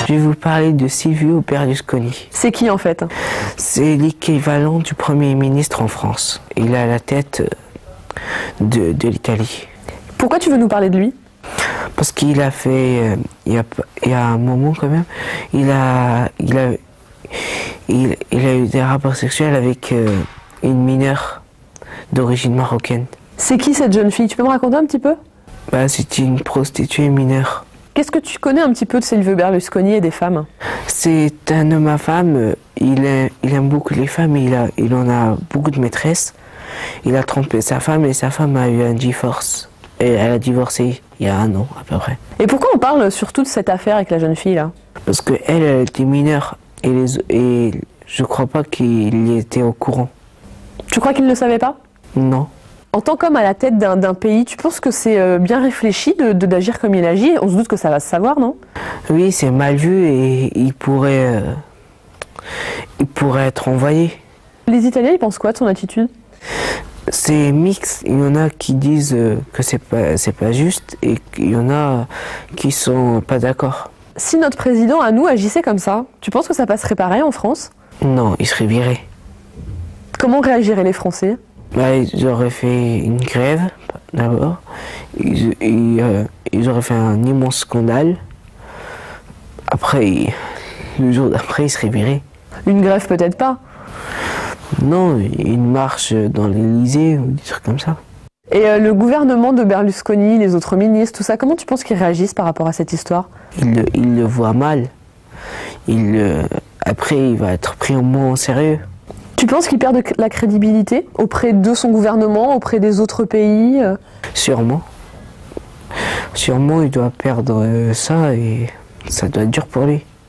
Je vais vous parler de Silvio Berlusconi. C'est qui en fait? C'est l'équivalent du Premier ministre en France. Il est à la tête de l'Italie. Pourquoi tu veux nous parler de lui? Parce qu'il a fait, il y a un moment quand même, il a eu des rapports sexuels avec une mineure d'origine marocaine. C'est qui cette jeune fille? Tu peux me raconter un petit peu? Bah, c'est une prostituée mineure. Qu'est-ce que tu connais un petit peu de Silvio Berlusconi et des femmes? C'est un homme à femme, il aime beaucoup les femmes, il en a beaucoup de maîtresses. Il a trompé sa femme et sa femme a eu un divorce. Et elle a divorcé il y a 1 an à peu près. Et pourquoi on parle surtout de cette affaire avec la jeune fille là? Parce qu'elle était mineure et je crois pas qu'il y était au courant. Tu crois qu'il ne le savait pas? Non. En tant qu'homme à la tête d'un pays, tu penses que c'est bien réfléchi d'agir comme il agit? On se doute que ça va se savoir, non? Oui, c'est mal vu et il pourrait être envoyé. Les Italiens, ils pensent quoi de son attitude? C'est mixte. Il y en a qui disent que c'est pas juste et il y en a qui sont pas d'accord. Si notre président à nous agissait comme ça, tu penses que ça passerait pareil en France? Non, il serait viré. Comment réagiraient les Français? Bah, ils auraient fait une grève d'abord. Ils auraient fait un immense scandale. Après, le jour d'après, ils seraient virés. Une grève peut-être pas. Non, une marche dans l'Élysée ou des trucs comme ça. Et le gouvernement de Berlusconi, les autres ministres, tout ça, comment tu penses qu'ils réagissent par rapport à cette histoire? Il le voit mal. Après, il va être pris au moins en sérieux. Tu penses qu'il perd de la crédibilité auprès de son gouvernement, auprès des autres pays? Sûrement. Sûrement, il doit perdre ça et ça doit être dur pour lui.